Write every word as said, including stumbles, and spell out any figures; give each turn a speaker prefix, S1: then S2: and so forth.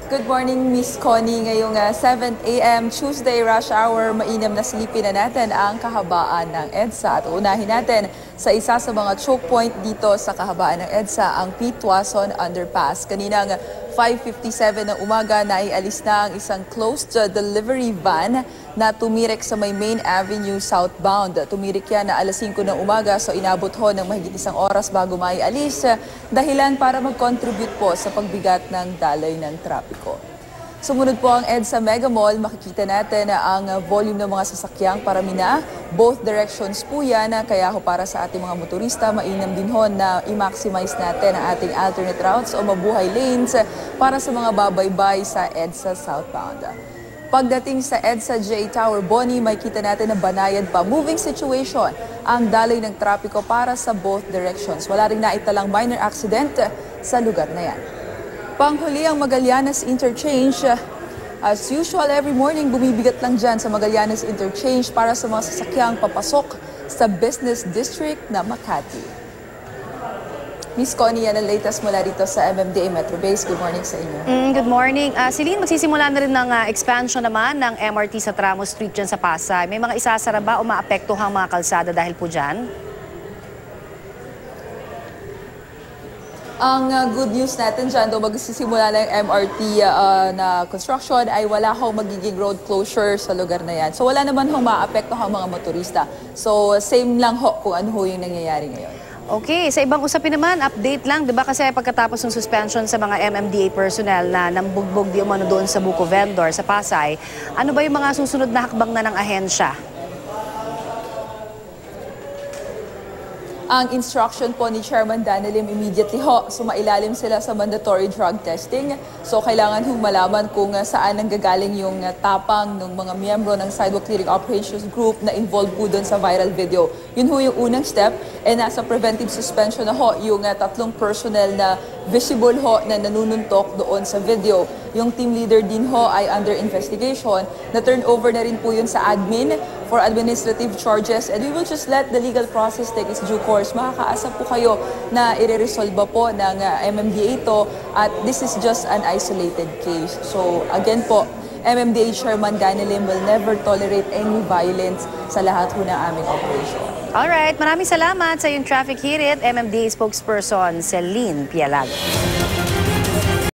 S1: Good morning, Miss Connie. Ngayong uh, seven a m Tuesday rush hour, mainam na silipin na natin ang kahabaan ng EDSA. At unahin natin sa isa sa mga choke point dito sa kahabaan ng EDSA, ang P. Tuason Underpass. Kaninang five fifty-seven ng umaga, naialis na ang isang closed delivery van na tumirik sa may Main Avenue southbound. Tumirik yan na alas singko ng umaga, so inabot ho ng mahigit isang oras bago maialis. Dahilan para mag-contribute po sa pagbigat ng daloy ng trapiko. Sumunod po ang EDSA Mega Mall. Makikita natin na ang volume ng mga sasakyang parami na. Both directions po yan. Kaya ho para sa ating mga motorista, mainam din ho na i-maximize natin ang ating alternate routes o mabuhay lanes para sa mga babaybay sa EDSA southbound. Pagdating sa EDSA J Tower Boni, makikita natin na banayad pa. Moving situation ang daloy ng trapiko para sa both directions. Wala rin naitalang minor accident sa lugar na yan. Panghuli ang Magallanes Interchange. As usual, every morning bumibigat lang dyan sa Magallanes Interchange para sa mga sasakyang papasok sa Business District na Makati. Miss Connie, yan ang latest mula dito sa M M D A Metro Base. Good morning sa inyo.
S2: Mm, good morning. Uh, Celine, magsisimula na rin ng uh, expansion naman ng M R T sa Tramo Street dyan sa Pasay. May mga isasara ba o maapektuhang mga kalsada dahil po dyan?
S1: Ang uh, good news natin dyan, though magsisimula na yung M R T uh, na construction, ay wala hong magiging road closure sa lugar na yan. So wala naman hong maapektuhang mga motorista. So same lang ho kung ano ho yung nangyayari ngayon.
S2: Okay, sa ibang usapin naman, update lang, di ba kasi pagkatapos ng suspension sa mga M M D A personnel na nambugbog di umano doon sa Buko Vendor sa Pasay, ano ba yung mga susunod na hakbang na ng ahensya?
S1: Ang instruction po ni Chairman Danilim immediately ho, sumailalim sila sa mandatory drug testing. So kailangan hong malaman kung uh, saan nanggagaling yung uh, tapang ng mga miyembro ng Sidewalk Clearing Operations Group na involved po doon sa viral video. Yun ho yung unang step. E nasa preventive suspension na ho yung uh, tatlong personnel na visible ho na nanununtok doon sa video. Yung team leader din ho ay under investigation. Na-turn over na rin po yun sa admin for administrative charges, and we will just let the legal process take its due course. Makakaasa po kayo na i-resolve po ng uh, M M D A ito, at this is just an isolated case. So again po, M M D A Chairman Danilim will never tolerate any violence sa lahat po ng aming operation.
S2: Alright, maraming salamat sa yung traffic hirit, M M D A spokesperson Celine Pialag.